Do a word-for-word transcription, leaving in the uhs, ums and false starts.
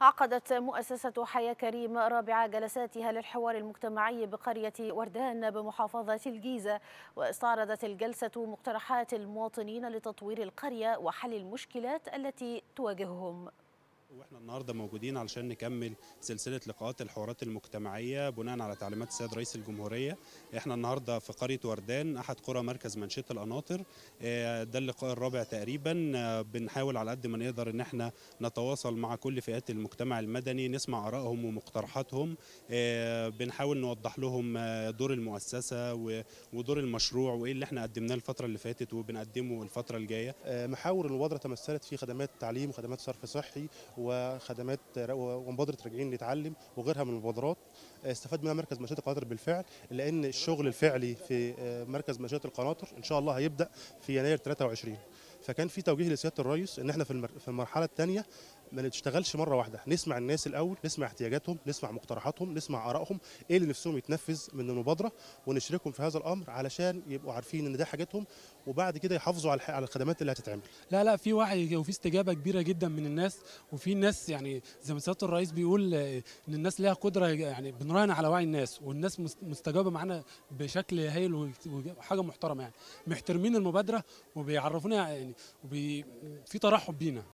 عقدت مؤسسة حياة كريم رابع جلساتها للحوار المجتمعي بقرية وردان بمحافظة الجيزة، واستعرضت الجلسة مقترحات المواطنين لتطوير القرية وحل المشكلات التي تواجههم. واحنا النهارده موجودين علشان نكمل سلسله لقاءات الحوارات المجتمعيه بناء على تعليمات السيد رئيس الجمهوريه. احنا النهارده في قريه وردان، احد قرى مركز منشيه القناطر. آه، ده اللقاء الرابع تقريبا. آه، بنحاول على قد ما نقدر ان احنا نتواصل مع كل فئات المجتمع المدني، نسمع ارائهم ومقترحاتهم. آه، بنحاول نوضح لهم آه، دور المؤسسه و- ودور المشروع وايه اللي احنا قدمناه الفتره اللي فاتت وبنقدمه الفتره الجايه. آه، محاور المبادرة تمثلت في خدمات تعليم وخدمات صرف صحي وخدمات ومبادرة راجعين نتعلم وغيرها من المبادرات. آه، استفاد منها مركز منشية القناطر بالفعل، لأن الشغل الفعلي في آه، مركز منشية القناطر إن شاء الله هيبدأ في يناير ثلاثة وعشرين. فكان في توجيه لسيادة الرئيس إن احنا في المر- في المرحلة الثانية ما نشتغلش مره واحده، نسمع الناس الاول، نسمع احتياجاتهم، نسمع مقترحاتهم، نسمع ارائهم، ايه اللي نفسهم يتنفذ من المبادره، ونشاركهم في هذا الامر علشان يبقوا عارفين ان ده حاجتهم، وبعد كده يحافظوا على الح- على الخدمات اللي هتتعمل. لا لا في وعي وفي استجابه كبيره جدا من الناس، وفي ناس يعني زي ما سياده الرئيس بيقول آه، ان الناس ليها قدره، يعني بنراهن على وعي الناس، والناس مست- مستجابه معانا بشكل هايل وحاجه محترمه، يعني محترمين المبادره وبيعرفونا، يعني وبي في ترحب بينا.